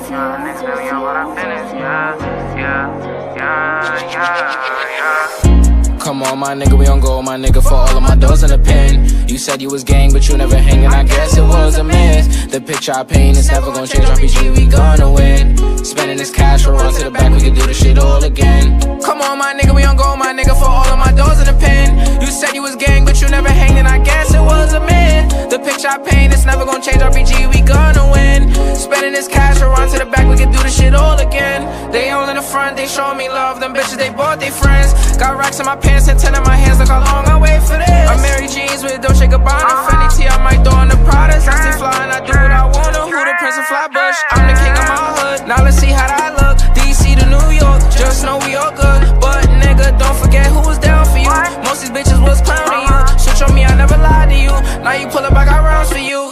Come on, my nigga, we on go, my nigga, for all of my doors in the pen. You said you was gang, but you never hanging, I guess it was a miss. The picture I paint is never gonna change, RPG, we gonna win. Spending this cash, we'll run to the back, we can do this shit all again. Come on, my nigga, we on go, my nigga, for all of my doors in the pen. You said you was gang, but you never hanging, I guess it was a myth. The picture I paint is never gonna change, RPG, we gonna win. Spending this cash, we'll run to the back, we can do this shit all again. They all in the front, they showing me love, them bitches, they bought they friends. Got racks in my pants and 10 in my hands, look how long I wait for this. I'm Mary Jeans with Dolce Gabbana, Fendi T, I might throw on the Pradas. I stay fly and I do what I wanna, who the Prince of Flatbush? I'm the king of my hood, now let's see how that look. DC to New York, just know we all good. But nigga, don't forget who was down for you. Most these bitches was clowning you. Switch on me, I never lied to you. Now you pull up, I got rounds for you,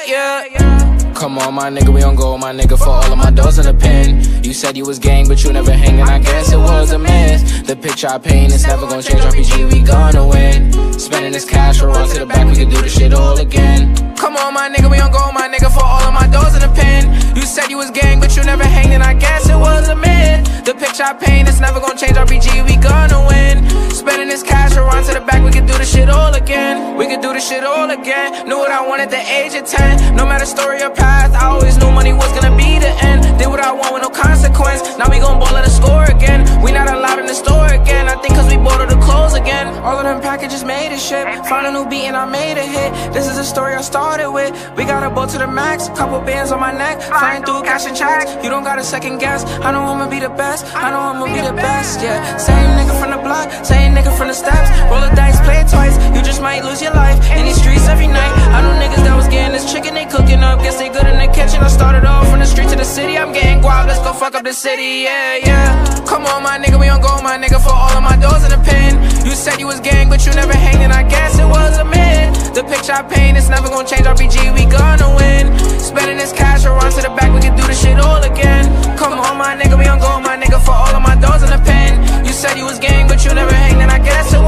yeah. Come on, my nigga, we on go, my nigga, for all of my doors in the pen. You said you was gang, but you never hanging, I guess it was a miss. The picture I paint is never gonna change, RPG, we gonna win. Spending this cash, we'll run to the back, we can do this shit all again. Come on, my nigga, we on go, my nigga, for all of my doors in the pen. You said you was gang, but you never hanging, I guess it was a myth. The picture I paint is never gonna change, RPG, we gonna win. Spending this cash, we'll run to the back, we can do this shit all again. We can do this shit all again. Knew what I wanted at the age of 10. No matter story or path, I always knew money was gonna be the end. Did what I want with no consequence. Now we gon' ball at the score again. We not allowed in the store again. I think cause we bought all the clothes again. All of them packages made a shit. Found a new beat and I made a hit. This is a story I started with. We got a boat to the max, couple bands on my neck, flying through cash and checks. You don't gotta second guess. I know I'ma be the best. I know I'ma be the best, yeah. Same nigga from the block, same nigga from the steps. Roll the dice, play it twice. You just might lose your life in these streets every night. I know niggas that was getting this chicken, they cooking up. Guess they good in the kitchen. I started off from the street to the city. I'm getting guap, let's go fuck up the city, yeah. Come on, my nigga, we on go, my nigga, for all of my doors in the pen. You said you was gang, but you never hanging, I guess it was a myth. The picture I paint is never gonna change, RPG, we gonna win. Spending this cash, we'll run to the back, we can do this shit all again. Come on, my nigga, we on go, my nigga, for all of my doors in the pen. You said you was gang, but you never hanging, I guess it